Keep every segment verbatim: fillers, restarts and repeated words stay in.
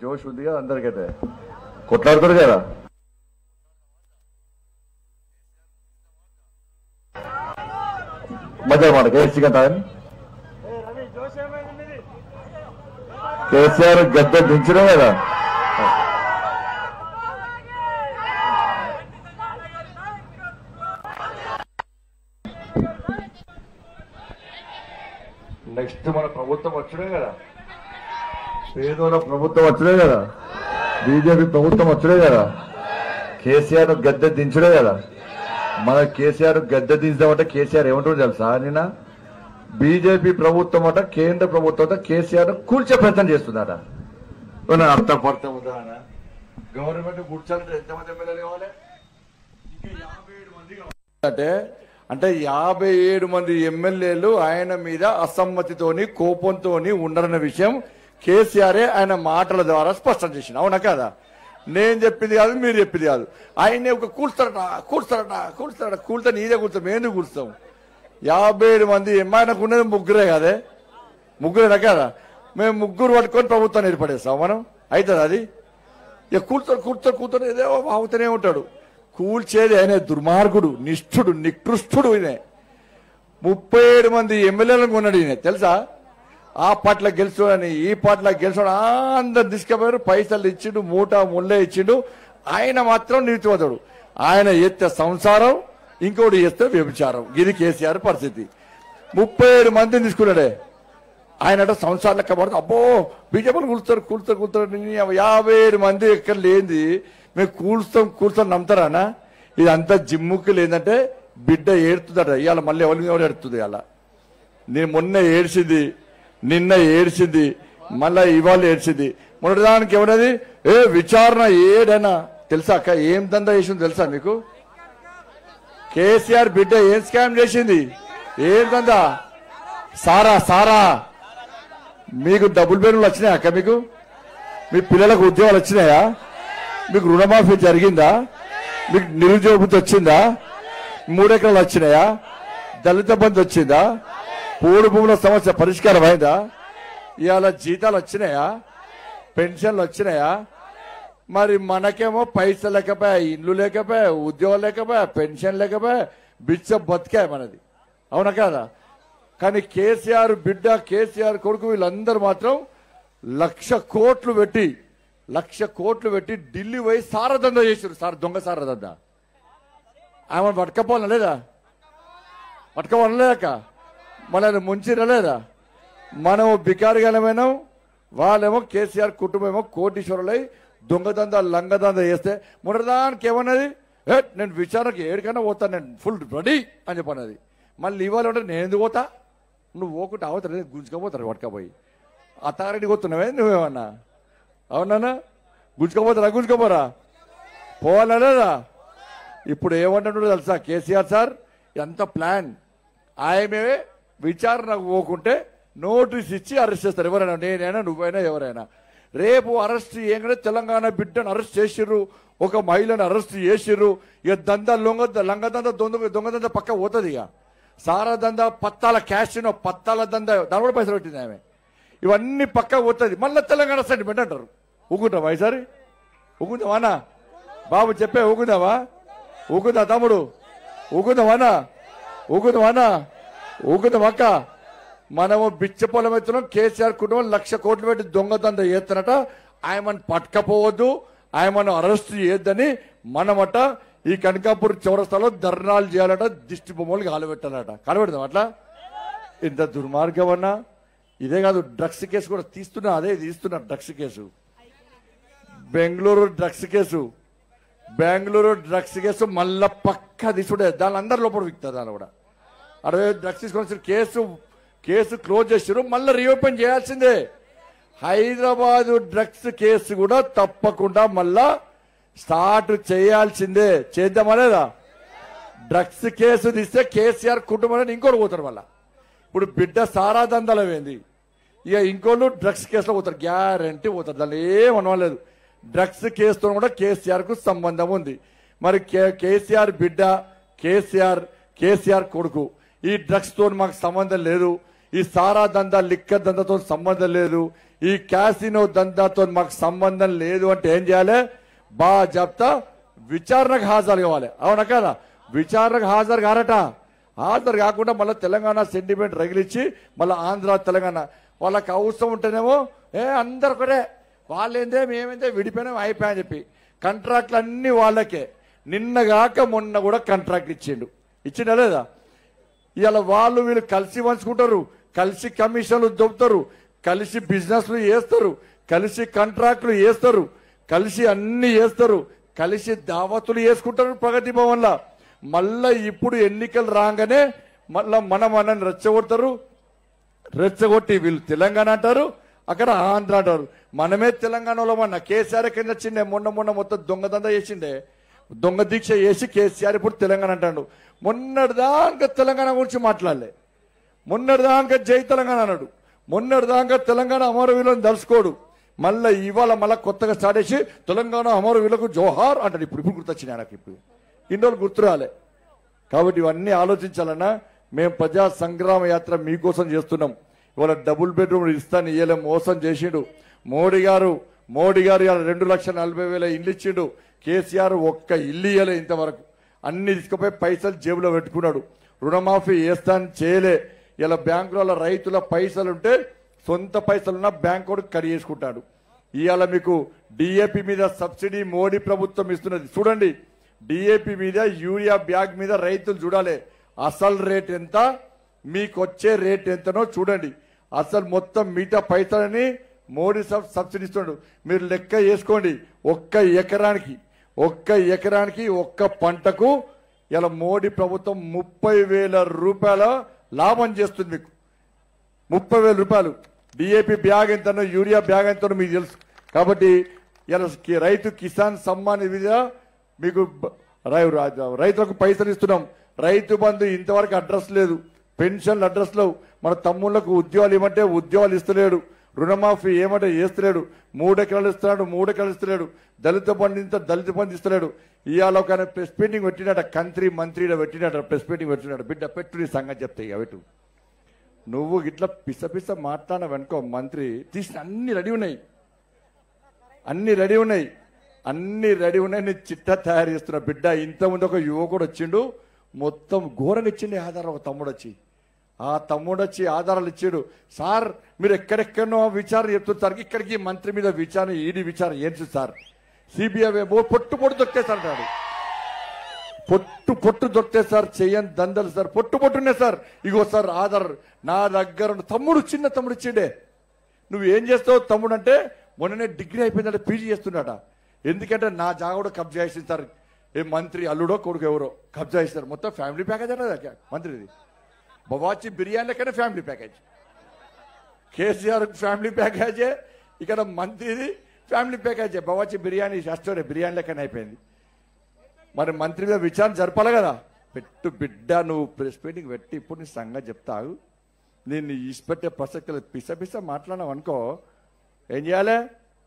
జోష్ ఉంది కదా అందరికైతే కొట్లాడుతారు కదా. మధ్య మాట కేసీఆర్ టైం కేసీఆర్ గద్దె దించడం కదా. నెక్స్ట్ మన ప్రభుత్వం వచ్చుడే కదా, పేదోళ్ళ ప్రభుత్వం వచ్చుడే కదా, బీజేపీ ప్రభుత్వం వచ్చుడే కదా, కేసీఆర్ గద్దె దించుడే కదా. మన కేసీఆర్ గద్దె దించడం కేసీఆర్ ఏమంటుందో తెలుసా, నిన్న బీజేపీ ప్రభుత్వం అట కేంద్ర ప్రభుత్వం అట కేసీఆర్ కూల్చే ప్రయత్నం చేస్తుందట. అర్థం పడతాం ఉందా గవర్నమెంట్ కూర్చోాలంటే ఎంతమంది ఎమ్మెల్యేలు కావాలి, ఇంకా యాభై ఏడు మంది అంటే అంటే యాభై ఏడు మంది ఎమ్మెల్యేలు ఆయన మీద అసమ్మతితోని కోపంతోని ఉండరన్న విషయం కేసీఆరే ఆయన మాటల ద్వారా స్పష్టం చేసింది. అవునా కదా? నేను చెప్పింది కాదు, మీరు చెప్పింది కాదు. ఆయన్ని ఒక కూల్స్తారట కూల్స్తారట కూల్స్తారట కూల్తా నీదే కూర్తాం, మేము కూర్స్తాం. యాభై ఏడు మంది ఆయనకు ఉన్నది ముగ్గురే కాదే, ముగ్గురేనా కదా? మేము ముగ్గురు పట్టుకొని ప్రభుత్వాన్ని ఏర్పడేస్తాం మనం. అవుతుంది అది? ఇక కూర్చొని కూర్చొని కూర్చొని ఏదో అవుతూనే ఉంటాడు. కూల్చేది ఆయన దుర్మార్గుడు, నిష్ఠుడు, నికృష్టుడు. ఈయన ముప్పై ఏడు మంది ఎమ్మెల్యేలను కొన్నాడు ఈయన తెలుసా. ఆ పాటల గెలిచాడని ఈ పాటల గెలిచాడు అందరు తీసుకుపోయారు, పైసలు ఇచ్చిండు, మూట ముళ్ళే ఇచ్చిండు. ఆయన మాత్రం నీతివంతుడు. ఆయన ఎత్తే సంసారం, ఇంకోటి ఎత్తే వ్యభిచారం. ఇది కేసీఆర్ పరిస్థితి. ముప్పై ఏడు మందిని తీసుకున్నాడే ఆయన సంసారం లెక్క పడుతుంది. అబ్బో బీజేపీలు కూల్స్తారు కూల్స్తారు కూల్తారు. యాభై ఏడు మంది ఎక్కడ లేనిది మేము కూల్స్తాం కూల్స్తాం నమ్ముతారానా? ఇదంతా జిమ్ముకి లేదంటే బిడ్డ ఏడుతుందట. ఇవాళ మళ్ళీ ఎవరి ఎవరు ఏడుతుంది. ఇవాళ నేను మొన్న ఏడ్చింది, నిన్న ఏడ్చింది, మళ్ళా ఇవాళ ఏడ్చింది. మొన్నటిదానికి ఎవరది ఏ విచారణ ఏడైనా తెలుసా అక్క? ఏం దందా చేసింది తెలుసా మీకు? కేసీఆర్ బిడ్డ ఏం స్కామ్ చేసింది? ఏం దందా? సారా సారా. మీకు డబుల్ బెడ్రూమ్లు వచ్చినాయా అక్క? మీకు మీ పిల్లలకు ఉద్యోగాలు వచ్చినాయా? మీకు రుణమాఫీ జరిగిందా? మీకు నిరుద్యోగ వృత్తి వచ్చిందా? మూడెకరాలు వచ్చినాయా? దళిత బంధు వచ్చిందా? పోడు భూముల సమస్య పరిష్కారం అయిందా? ఇవాళ జీతాలు వచ్చినాయా? పెన్షన్లు వచ్చినాయా? మరి మనకేమో పైసలు లేకపోయా, ఇల్లు లేకపోయా, ఉద్యోగం లేకపోయా, పెన్షన్ లేకపోయా, బిచ్చ బతికాయ మనది. అవునా కదా? కానీ కేసీఆర్ బిడ్డ, కేసీఆర్ కొడుకు వీళ్ళందరూ మాత్రం లక్ష కోట్లు పెట్టి లక్ష కోట్లు పెట్టి ఢిల్లీ పోయి సారదందా చేశారు. సార్ దొంగ సారదందా. ఆమె పట్టుకపోవాలని లేదా? పట్టుకోవాలని లేక మన ముంచిరలేదా? మనం బికారిగానమైనా వాళ్ళేమో కేసీఆర్ కుటుంబం ఏమో కోటీశ్వరులై దొంగదందా లంగదందా చేస్తే మొదటిదానికి ఏమన్నది, ఏ నేను విచారణకి ఏడికైనా పోతాను, నేను ఫుల్ రెడీ అని చెప్పన్నది. మళ్ళీ ఇవాళ అంటే నేను ఎందుకు పోతా? నువ్వు పోకుంటే అవతల గుంజుకపోతారు పట్టుకపోయి. అత్తారెడ్డి పోతున్నావే నువ్వేమన్నా? అవునా? గుంజుకోపోతారా? గుంజుకోపోరా? పోవాలా లేదా? ఇప్పుడు ఏమంటున్నాడు తెలుసా కేసీఆర్ సార్? ఎంత ప్లాన్. ఆయమే విచారణకు పోకుంటే నోటీస్ ఇచ్చి అరెస్ట్ చేస్తారు. ఎవరైనా, నేనైనా నువ్వైనా ఎవరైనా. రేపు అరెస్ట్ ఏంటంటే తెలంగాణ బిడ్డను అరెస్ట్ చేసిర్రు, ఒక మహిళను అరెస్ట్ చేసిర్రు. ఇక దందా లొంగ లంగదంద దొంగ దొంగదంద పక్క పోతుంది. ఇక సారా దందా, పత్తాల క్యాష్, పత్తాల దందా, దాని కూడా పైసలు పెట్టింది ఆమె. ఇవన్నీ పక్క పోతుంది. మళ్ళీ తెలంగాణ సెంటిమెంట్ అంటారు. ఊగుంటావా ఈసారి? ఊగుందావానా బాబు? చెప్పే ఊగుందావా? ఊగుందా తమ్ముడు? ఊగుందావానా? ఊగుందావానా? ఊగుందామక్క? మనము బిచ్చ పొలం ఎత్తున్నాం. కేసీఆర్ కుటుంబం లక్ష కోట్లు పెట్టి దొంగదంద చేస్తున్నట. ఆయమను పట్టుకపోవద్దు, ఆయమను అరెస్ట్ చేయొద్దని మనమట ఈ కనకాపూర్ చౌరస్తాలో ధర్నాలు చేయాలట, దిష్టి బొమ్మలు కాలబెట్టాలట. కాలబెడదాం అట్లా? ఇంత దుర్మార్గం అన్నా. ఇదే కాదు, డ్రగ్స్ కేసు కూడా తీస్తున్నా, అదే తీస్తున్నా drugs case. Bengaluru drugs case, Bengaluru drugs case మళ్ళా పక్క తీసుకుంటే దాని అందరి లోపల విక్తారు. దాని కూడా అరవై డ్రగ్స్ తీసుకొని కేసు కేసు క్లోజ్ చేసారు, మళ్ళీ రీఓపెన్ చేయాల్సిందే. హైదరాబాదు డ్రగ్స్ కేసు కూడా తప్పకుండా మళ్ళా స్టార్ట్ చేయాల్సిందే. చేద్దామా లేదా? డ్రగ్స్ కేసు తీస్తే కేసీఆర్ కుటుంబాన్ని ఇంకోటి పోతారు. మళ్ళా ఇప్పుడు బిడ్డ సారా దందాలు ఏంది, ఇక ఇంకోళ్ళు డ్రగ్స్ కేసులో పోతారు, గ్యారంటీ పోతారు. దాన్ని ఏమనలేదు. డ్రగ్స్ కేసుతో కూడా కేసీఆర్ కు సంబంధం ఉంది. మరి కేసీఆర్ బిడ్డ, కేసీఆర్ కేసీఆర్ కొడుకు, ఈ డ్రగ్స్ తో మాకు సంబంధం లేదు, ఈ సారా దందా లిక్కర్ దందాతో సంబంధం లేదు, ఈ క్యాసినో దందాతో మాకు సంబంధం లేదు అంటే ఏం చేయాలి? బాగా చెప్తా విచారణకు హాజరు కావాలి. అవునా కదా? విచారణకు హాజరు కారట. హాజరు కాకుండా మళ్ళీ తెలంగాణ సెంటిమెంట్ రగిలిచ్చి మళ్ళీ ఆంధ్ర తెలంగాణ వాళ్ళకి అవసరం ఉంటేనేమో ఏ అందరు ఒకటే, వాళ్ళేందే మేమేందే విడిపోయినా అయిపోయాయని చెప్పి కాంట్రాక్ట్లు అన్ని వాళ్ళకే. నిన్నగాక మొన్న కూడా కాంట్రాక్ట్ ఇచ్చిండు, ఇచ్చిండా లేదా? ఇవాళ వాళ్ళు వీళ్ళు కలిసి పంచుకుంటారు, కలిసి కమిషన్లు దొబ్బుతారు, కలిసి బిజినెస్లు చేస్తారు, కలిసి కాంట్రాక్టులు చేస్తారు, కలిసి అన్ని చేస్తారు, కలిసి దావతులు చేసుకుంటారు ప్రగతి భవన్లో. మళ్ళా ఇప్పుడు ఎన్నికలు రాగానే మళ్ళా మన మనని రెచ్చగొడతారు. రెచ్చగొట్టి వీళ్ళు తెలంగాణ అంటారు, అక్కడ ఆంధ్ర అంటారు. మనమే తెలంగాణలో మన కేసీఆర్ కింద వచ్చిండే, మొన్న మొన్న మొత్తం దొంగదందా చేసిండే, దొంగ దీక్ష చేసి కేసీఆర్ ఇప్పుడు తెలంగాణ అంటాడు. మొన్నటిదాకా తెలంగాణ గురించి మాట్లాడలే, మొన్నటిదాకా జై తెలంగాణ అన్నాడు, మొన్నటిదాకా తెలంగాణ అమరవీరులను దలుచుకోడు. మళ్ళీ ఇవాళ మళ్ళీ కొత్తగా స్టార్ట్ చేసి తెలంగాణ అమరవీరులకు జోహార్ అంటాడు. ఇప్పుడు ఇప్పుడు గుర్తొచ్చినాయి నాకు, ఇప్పుడు ఇన్ని రోజులు గుర్తు రాలే. కాబట్టి ఇవన్నీ ఆలోచించాలన్నా. మేము ప్రజా సంగ్రామ యాత్ర మీకోసం చేస్తున్నాం. ఇవాళ డబుల్ బెడ్రూమ్ ఇస్తాను ఇయ్యలే, మోసం చేసిండు మోడీ గారు. మోడీ గారు ఇవాళ రెండు లక్షల నలభై వేల ఇల్లు ఇచ్చిండు. కేసీఆర్ ఒక్క ఇల్లు ఇయ్యలే ఇంతవరకు. అన్ని తీసుకుపోయి పైసలు జేబులో పెట్టుకున్నాడు. రుణమాఫీ చేస్తాను చేయలే. ఇలా బ్యాంకులలో రైతుల పైసలు ఉంటే సొంత పైసలున్నా బ్యాంకు కూడా కడి చేసుకుంటాడు. ఇవాళ మీకు డిఏపి మీద సబ్సిడీ మోడీ ప్రభుత్వం ఇస్తున్నది చూడండి. డిఏపి మీద యూరియా బ్యాగ్ మీద రైతులు చూడాలి అసలు రేట్ ఎంత, మీకు వచ్చే రేట్ ఎంతనో చూడండి. అసలు మొత్తం మిగతా పైసలని మోడీ సబ్సిడీ ఇస్తున్నాడు. మీరు లెక్క చేసుకోండి. ఒక్క ఎకరానికి ఒక్క ఎకరానికి ఒక్క పంటకు ఇలా మోడీ ప్రభుత్వం ముప్పై వేల రూపాయల లాభం చేస్తుంది. మీకు ముప్పై వేల రూపాయలు డిఏపి బ్యాగ్ ఎంతనో యూరియా బ్యాగ్ ఎంతనో మీకు తెలుసు. కాబట్టి ఇలా రైతు కిసాన్ సమ్మాన్ మీద మీకు రైతులకు పైసలు ఇస్తున్నాం. రైతు బంధు ఇంతవరకు అడ్రస్ లేదు, పెన్షన్లు అడ్రస్ లేవు. మన తమ్ముళ్లకు ఉద్యోగాలు ఇవ్వమంటే ఉద్యోగాలు ఇస్తలేడు, రుణమాఫీ ఏమంటే చేస్తలేడు, మూడెకరాలు ఇస్తున్నాడు మూడెకరాలు ఇస్తలేడు, దళిత బంధు ఇంత దళిత బంధు ఇస్తలేడు. ఇవాళ ఒక ప్రెస్ మీటింగ్ పెట్టినట, కంత్రి మంత్రి పెట్టినట, ప్రెస్ మీటింగ్ పెట్టినాడు. బిడ్డ పెట్టు నీ సంగతి చెప్తాయి కాబట్టి నువ్వు ఇట్లా పిస పిస మాట్లాడవనుకో, మంత్రి తీసిన అన్ని రెడీ ఉన్నాయి, అన్ని రెడీ ఉన్నాయి, అన్ని రెడీ ఉన్నాయి. నీ చిట్టా తయారు చేస్తున్నా బిడ్డ. ఇంతకుముందు ఒక యువకుడు వచ్చిండు, మొత్తం ఘోరంగా ఇచ్చిండే ఆధారం. ఒక తమ్ముడు వచ్చి ఆ తమ్ముడు వచ్చి ఆధారాలు ఇచ్చాడు. సార్ మీరు ఎక్కడెక్కడో విచారణ చెప్తున్నారు, ఇక్కడికి మంత్రి మీద విచారణ, ఈడీ విచారణ ఏంటి సార్, సిబిఐ పొట్టు పొట్టు దొక్కేసారు అంటాడు. పొట్టు పొట్టు దొక్కే సార్, చెయ్యని దందలు సార్, పొట్టు పొట్టునే సార్. ఇగో సార్ ఆధార్ నా దగ్గర. తమ్ముడు చిన్న తమ్ముడు ఇచ్చిండే. నువ్వు ఏం చేస్తావు తమ్ముడు అంటే, మొన్ననే డిగ్రీ అయిపోయిందంటే పీజీ చేస్తున్నాడ. ఎందుకంటే నా జాగా కూడా కబ్జా చేసింది సార్. ఏ మంత్రి అల్లుడో కొడుకు ఎవరో కబ్జా చేస్తారు. మొత్తం ఫ్యామిలీ ప్యాకేజ్ అంటే మంత్రిది. బవాచి బిర్యానీ లెక్కనే ఫ్యామిలీ ప్యాకేజ్. కేసీఆర్ ఫ్యామిలీ ప్యాకేజే, ఇక్కడ మంత్రిది ఫ్యామిలీ ప్యాకేజే. బవాచి బిర్యానీ చేస్తాడే బిర్యానీ లెక్కనే అయిపోయింది. మరి మంత్రి మీద విచారణ జరపాలి కదా. పెట్టు బిడ్డ, నువ్వు ప్రెస్ మీటింగ్ పెట్టి ఇప్పుడు నీ సంగతి చెప్తావు. నేను ఇసిపెట్టే ప్రసక్తులు పిస పిస మాట్లాడినావు అనుకో, ఏం చేయాలి?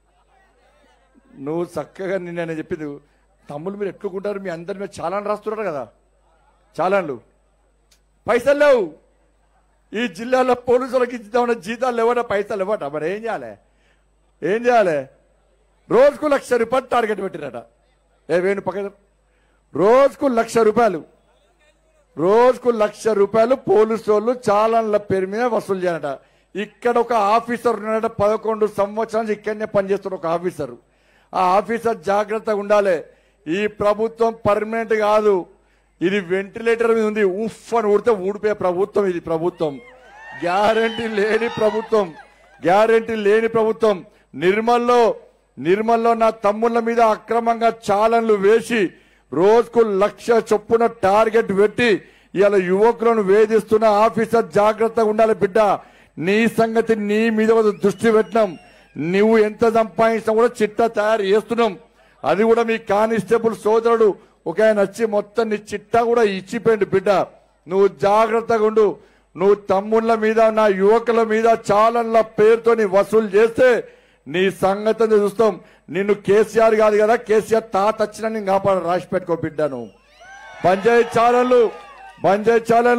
నువ్వు చక్కగా నిన్న చెప్పింది, తమ్ముళ్ళు మీరు ఎట్లుకుంటారు, మీ అందరి మీద చాలాను రాస్తున్నారు కదా, చాలాన్లు పైసలు లేవు. ఈ జిల్లాలో పోలీసులకు ఇద్దామన్న జీతాలు లేవట, పైసలు ఇవ్వట. మరి ఏం చేయాలి? ఏం చేయాలి? రోజుకు లక్ష రూపాయలు టార్గెట్ పెట్టిరట. ఏ వేణు పక్క రోజుకు లక్ష రూపాయలు రోజుకు లక్ష రూపాయలు పోలీసు వాళ్ళు చాలాన్ల పేరు మీద వసూలు చేయాలట. ఇక్కడ ఒక ఆఫీసర్ ఉన్నాడట, పదకొండు సంవత్సరాలు ఇక్కడనే పనిచేస్తున్న ఒక ఆఫీసర్. ఆ ఆఫీసర్ జాగ్రత్తగా ఉండాలి. ఈ ప్రభుత్వం పర్మనెంట్ కాదు, ఇది వెంటిలేటర్ మీద ఉంది. ఉఫ్ అని ఊడితే ఊడిపోయే ప్రభుత్వం ఇది. ప్రభుత్వం గ్యారంటీ లేని ప్రభుత్వం, గ్యారంటీ లేని ప్రభుత్వం. నిర్మల్లో నిర్మల్లో నా తమ్ముళ్ళ మీద అక్రమంగా చాలన్లు వేసి రోజుకు లక్ష చొప్పున టార్గెట్ పెట్టి ఇలా యువకులను వేధిస్తున్న ఆఫీసర్ జాగ్రత్తగా ఉండాలి బిడ్డ. నీ సంగతి నీ మీద దృష్టి పెట్టినాం. నువ్వు ఎంత సంపాదించినా కూడా చిట్టా తయారు చేస్తున్నాం. అది కూడా మీ కానిస్టేబుల్ సోదరుడు ఒక ఆయన వచ్చి మొత్తం నీ చిట్టా కూడా ఇచ్చిపోయింది బిడ్డ. నువ్వు జాగ్రత్తగా ఉండు. నువ్వు తమ్ముళ్ళ మీద నా యువకుల మీద చాలన్ల పేరుతో వసూలు చేస్తే నీ సంగతిని చూస్తాం. నిన్ను కేసీఆర్ కాదు కదా, కేసీఆర్ తాత వచ్చినా నేను కాపాడు. రాసి పెట్టుకో బిడ్డ. నువ్వు పంచాయతీ ఛానళ్ళు పంచాయతీ ఛానళ్ళు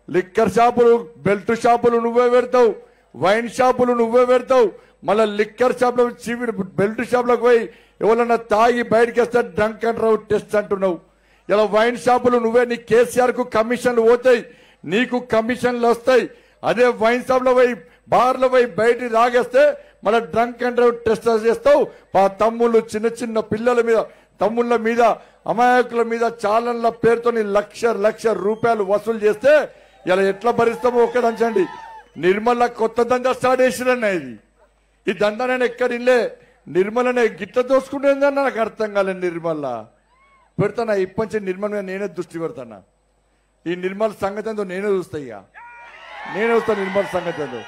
లిక్కర్ షాపులు బెల్ట్ షాపులు నువ్వే పెడతావు, వైన్ షాపులు నువ్వే పెడతావు, మళ్ళీ లిక్కర్ షాపులో చీవి బెల్ట్ షాపులకు పోయి ఎవరన్నా తాగి బయటకి వస్తే డ్రంక్ అండ్ డ్రైవ్ టెస్ట్ అంటున్నావు. ఇలా వైన్ షాపులు నువ్వే, నీ కేసీఆర్ కు కమిషన్లు పోతాయి, నీకు కమిషన్లు వస్తాయి. అదే వైన్ షాప్ లో పోయి బార్లో పోయి బయట తాగేస్తే మళ్ళీ డ్రంక్ అండ్ డ్రైవ్ టెస్ట్ చేస్తావు. మా తమ్ముళ్ళు చిన్న చిన్న పిల్లల మీద, తమ్ముళ్ళ మీద, అమాయకుల మీద చాలన్ల పేరుతో లక్ష లక్ష రూపాయలు వసూలు చేస్తే ఇలా ఎట్లా భరిస్తామో ఒక్కడంచండి. నిర్మల కొత్త దందా స్టార్ట్ చేసిరన్న, ఇది ఈ దందా నేను ఎక్కడ ఇల్లే. నిర్మలనే గిట్ల దోసుకుంటుందని నాకు అర్థం కాలేదు. నిర్మల పెడతానా ఇప్పటి నిర్మల నేనే దృష్టి పెడతానా. ఈ నిర్మల సంగతి ఏందో నేనే చూస్తా, ఇక నేనే చూస్తాను నిర్మల సంగతి ఏందో.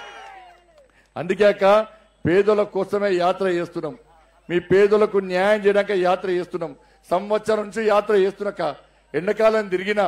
అందుకేక పేదల కోసమే యాత్ర చేస్తున్నాం, మీ పేదలకు న్యాయం చేయడానికి యాత్ర చేస్తున్నాం. సంవత్సరం నుంచి యాత్ర చేస్తున్నాక ఎండాకాలం తిరిగినా,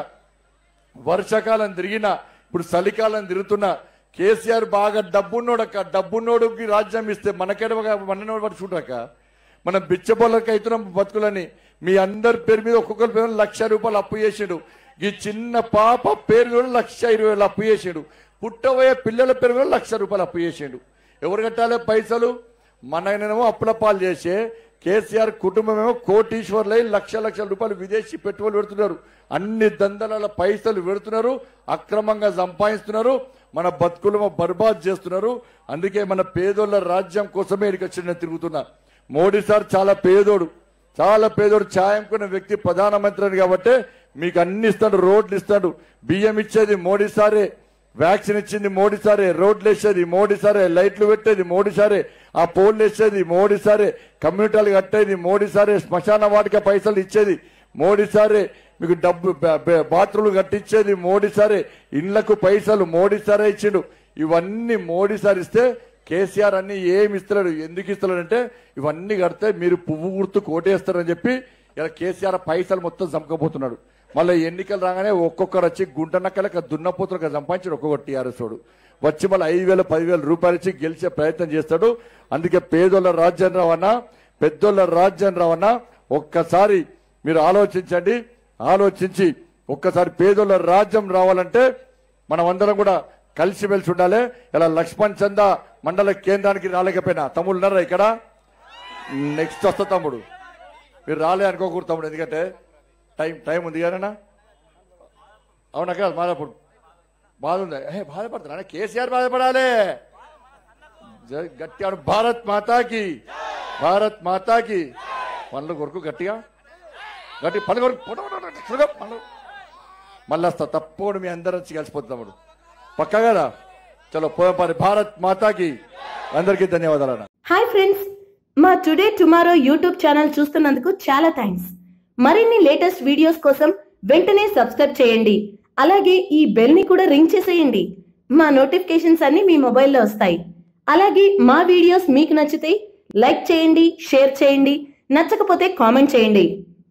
వర్షాకాలం తిరిగినా, ఇప్పుడు చలికాలం తిరుగుతున్నా. కేసీఆర్ బాగా డబ్బున్నోడక, డబ్బున్నోడుకి రాజ్యం ఇస్తే మనకేడవగా మనోడు పట్టుకుంటాక మన బిచ్చబోళ్ళకి అవుతున్నాం బతుకులని. మీ అందరి పేరు మీద ఒక్కొక్కరి పేరు లక్ష రూపాయలు అప్పు చేసాడు. ఈ చిన్న పాప పేరు కూడా లక్ష ఇరవై వేలు అప్పు చేసాడు. పుట్టబోయే పిల్లల పేరు కూడా లక్ష రూపాయలు అప్పు చేసాడు. ఎవరు కట్టాలి పైసలు? మననేమో అప్పుల పాలు చేసే కేసీఆర్ కుటుంబమేమో కోటీశ్వర్లై లక్ష లక్షల రూపాయలు విదేశీ పెట్టుబడులు పెడుతున్నారు. అన్ని దందల పైసలు పెడుతున్నారు, అక్రమంగా సంపాదిస్తున్నారు, మన బతుకులు బర్బాద్ చేస్తున్నారు. అందుకే మన పేదోళ్ళ రాజ్యం కోసమే ఇక్కడికి వచ్చి తిరుగుతున్నా. మోడీ సార్ చాలా పేదోడు, చాలా పేదోడు, ఛాయంకున్న వ్యక్తి, ప్రధానమంత్రి కాబట్టి మీకు అన్ని ఇస్తాడు. రోడ్లు ఇస్తాడు, బియ్యం ఇచ్చేది మోడీ సారే, వ్యాక్సిన్ ఇచ్చింది మోడీ సారే, రోడ్లు వేసేది మోడీ సారే, లైట్లు పెట్టేది మోడీ సారే, ఆ పోల్లు వేసేది మోడీ సారే, కమ్యూనిటీలు కట్టేది మోడీ సారే, శ్మశాన వాటిక పైసలు ఇచ్చేది మోడీ సారే, మీకు డబ్బు బాత్రూమ్లు కట్టించేది మోడీ సారే, ఇండ్లకు పైసలు మోడీ సారే ఇచ్చిండు. ఇవన్నీ మోడీ సార్ ఇస్తే కేసీఆర్ అన్ని ఏమి ఇస్తున్నాడు, ఎందుకు ఇస్తున్నాడంటే ఇవన్నీ కడితే మీరు పువ్వు గుర్తు కోటేస్తారని చెప్పి ఇలా కేసీఆర్ పైసలు మొత్తం చంపకపోతున్నాడు. మళ్ళీ ఎన్నికలు రాగానే ఒక్కొక్కరు వచ్చి గుంట నక్కలక దున్నపోతులకు సంపాదించాడు ఒక్కొక్కటి టీఆర్ఎస్ వాడు వచ్చి మళ్ళీ ఐదు వేల పదివేల రూపాయలు ఇచ్చి గెలిచే ప్రయత్నం చేస్తాడు. అందుకే పేదోళ్ళ రాజ్యం రావన్నా, పెద్దోళ్ళ రాజ్యం రావన్నా ఒక్కసారి మీరు ఆలోచించండి. ఆలోచించి ఒక్కసారి పేదోళ్ళ రాజ్యం రావాలంటే మనం అందరం కూడా కలిసిమెలిసి ఉండాలి. ఇలా లక్ష్మణ్ చంద మండల కేంద్రానికి రాలేకపోయినా తమ్ముడు ఉన్నారా ఇక్కడ? నెక్స్ట్ వస్తా తమ్ముడు, మీరు రాలే అనుకోకూడదు తమ్ముడు, ఎందుకంటే టైం టైం ఉంది కదన్నా. అవునా కదా? బాధపడు బాధ ఉంది, బాధపడుతున్నా. కేసీఆర్ బాధపడాలి గట్టిగా. భారత్ మాతాకి, భారత్ మాతాకి. పనులు కొరకు గట్టిగా గట్టి పనులు కొరకు మళ్ళీ వస్తా తప్పకుండా మీ అందరూ వచ్చి కలిసిపోతాడు పక్కా కదా. చలో పోయి భారత్ మాతాకి. అందరికీ ధన్యవాదాలు. హాయ్ ఫ్రెండ్స్, మా టుడే టుమారో యూట్యూబ్ ఛానల్ చూస్తున్నందుకు చాలా థ్యాంక్స్. మరిన్ని లేటెస్ట్ వీడియోస్ కోసం వెంటనే సబ్స్క్రైబ్ చేయండి. అలాగే ఈ బెల్ ని కూడా రింగ్ చేసేయండి. మా నోటిఫికేషన్స్ అన్ని మీ మొబైల్లో వస్తాయి. అలాగే మా వీడియోస్ మీకు నచ్చితే లైక్ చేయండి, షేర్ చేయండి, నచ్చకపోతే కామెంట్ చేయండి.